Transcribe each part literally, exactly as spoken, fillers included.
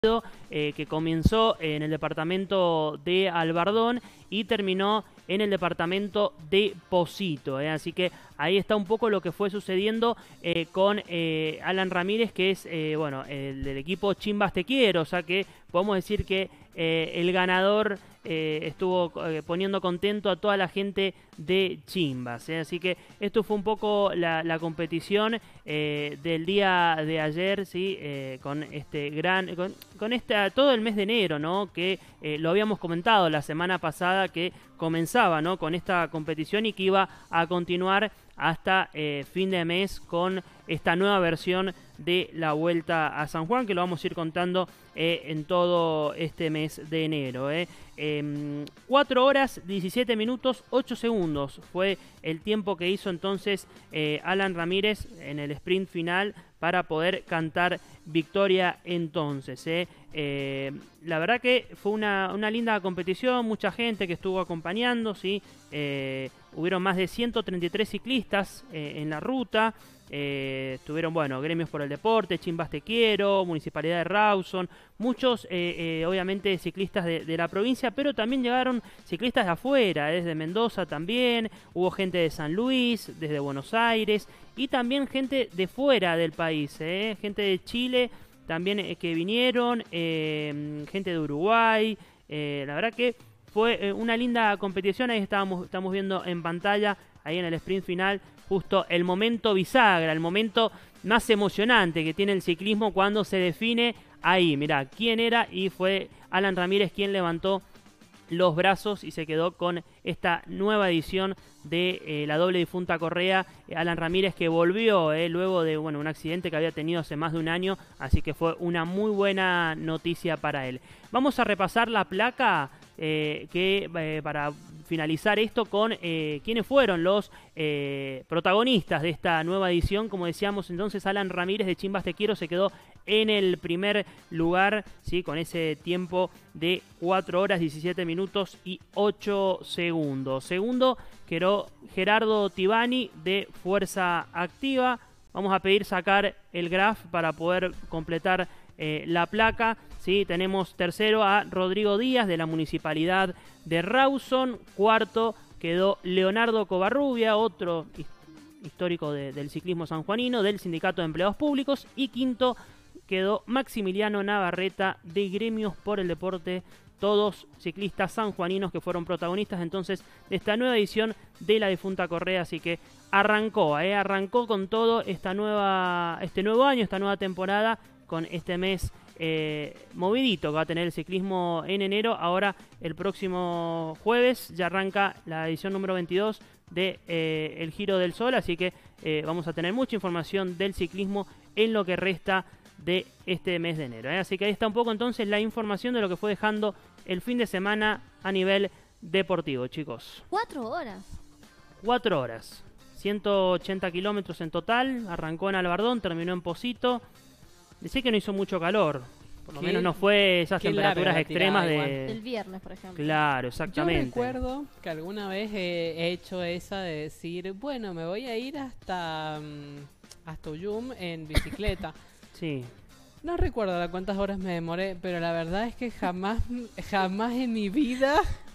Eh, que comenzó en el departamento de Albardón y terminó en el departamento de Pocito, eh. Así que ahí está un poco lo que fue sucediendo eh, con eh, Alan Ramírez, que es eh, bueno, el del equipo Chimbas Te Quiero. O sea que podemos decir que eh, el ganador eh, estuvo eh, poniendo contento a toda la gente de Chimbas, eh. Así que esto fue un poco la, la competición eh, del día de ayer, ¿sí? Eh, con este gran, con, con esta, todo el mes de enero, ¿no? Que eh, lo habíamos comentado la semana pasada, que comenzaba, ¿no? Con esta competición y que iba a continuar hasta eh, fin de mes con esta nueva versión de la Vuelta a San Juan, que lo vamos a ir contando eh, en todo este mes de enero. Eh. Eh, cuatro horas, diecisiete minutos, ocho segundos fue el tiempo que hizo entonces eh, Alan Ramírez en el sprint final para poder cantar victoria entonces. Eh. Eh, la verdad que fue una, una linda competición, mucha gente que estuvo acompañando, ¿sí? Eh, hubieron más de ciento treinta y tres ciclistas eh, en la ruta. Eh, estuvieron, bueno, Gremios por el Deporte, Chimbas Te Quiero, Municipalidad de Rawson, muchos, eh, eh, obviamente, ciclistas de, de la provincia, pero también llegaron ciclistas de afuera, desde Mendoza también, hubo gente de San Luis, desde Buenos Aires, y también gente de fuera del país, eh, gente de Chile también eh, que vinieron, eh, gente de Uruguay. Eh, la verdad que fue eh, una linda competición. Ahí estábamos, estamos viendo en pantalla, ahí en el sprint final, justo el momento bisagra, el momento más emocionante que tiene el ciclismo cuando se define ahí. Mirá, quién era, y fue Alan Ramírez quien levantó los brazos y se quedó con esta nueva edición de eh, la doble difunta correa. eh, Alan Ramírez, que volvió eh, luego de bueno, un accidente que había tenido hace más de un año, así que fue una muy buena noticia para él. Vamos a repasar la placa eh, que eh, para finalizar esto con eh, quiénes fueron los eh, protagonistas de esta nueva edición. Como decíamos entonces, Alan Ramírez de Chimbas Te Quiero se quedó en el primer lugar, ¿sí? Con ese tiempo de cuatro horas, diecisiete minutos y ocho segundos. Segundo quedó Gerardo Tibani de Fuerza Activa. Vamos a pedir sacar el graph para poder completar eh, la placa. ¿Sí? Tenemos tercero a Rodrigo Díaz de la Municipalidad de Rawson. Cuarto quedó Leonardo Covarrubia, otro histórico de, del ciclismo sanjuanino, del Sindicato de Empleados Públicos. Y quinto quedó Maximiliano Navarreta de Gremios por el Deporte, todos ciclistas sanjuaninos que fueron protagonistas entonces de esta nueva edición de la difunta correa. Así que arrancó, eh, arrancó con todo esta nueva, este nuevo año, esta nueva temporada, con este mes eh, movidito que va a tener el ciclismo en enero. Ahora el próximo jueves ya arranca la edición número veintidós de eh, el Giro del Sol, así que eh, vamos a tener mucha información del ciclismo en lo que resta de este mes de enero, ¿eh? Así que ahí está un poco entonces la información de lo que fue dejando el fin de semana a nivel deportivo, chicos. Cuatro horas. Cuatro horas. ciento ochenta kilómetros en total. Arrancó en Albardón, terminó en Pocito. Decía que no hizo mucho calor. Por lo menos no fue esas temperaturas extremas de... del viernes, por ejemplo. Claro, exactamente. Yo recuerdo que alguna vez he, he hecho esa de decir, bueno, me voy a ir hasta, hasta Uyum en bicicleta. Sí. No recuerdo a cuántas horas me demoré, pero la verdad es que jamás, jamás en mi vida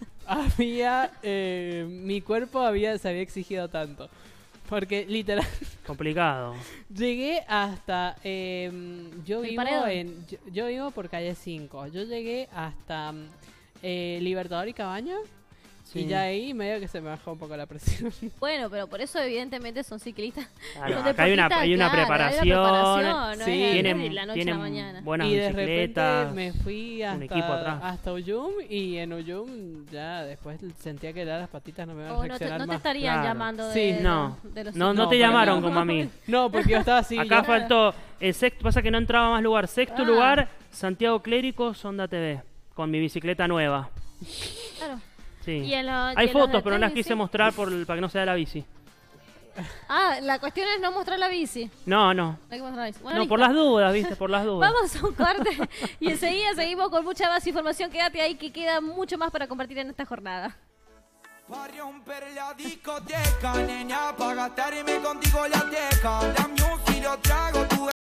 había, eh, mi cuerpo había, se había exigido tanto. Porque literal... Complicado. Llegué hasta... Eh, yo, vivo en, yo, yo vivo por calle cinco. Yo llegué hasta eh, Libertador y Cabaña. Sí. Y ya ahí medio que se me bajó un poco la presión. Bueno, pero por eso evidentemente son ciclistas. Claro, acá hay una, hay una claro, preparación. Hay una preparación, no sí, es tienen, la noche tienen a la mañana. Buenas y de bicicletas, repente me fui un equipo hasta, atrás. hasta Uyum, y en Uyum ya después sentía que ya las patitas no me iban a oh, reaccionar no te, no más. te estarían Claro. llamando de, sí, de, no. de los no, no, no te llamaron no. como a mí. No, porque yo estaba así. Acá yo... faltó el sexto, pasa que no entraba más lugar. Sexto ah. lugar, Santiago Clérico, Sonda T V, con mi bicicleta nueva. Claro. Sí. Y en lo, Hay y fotos, en pero no las tenis, quise sí. mostrar por, para que no se vea la bici. Ah, la cuestión es no mostrar la bici. No, no. Hay que mostrar la bici. Bueno, No, listo. por las dudas, viste, por las dudas. Vamos a un corte y enseguida seguimos con mucha más información. Quédate ahí que queda mucho más para compartir en esta jornada. Pa' romper la discoteca, nena, pa' gastarme contigo la teca. La music lo trago, tu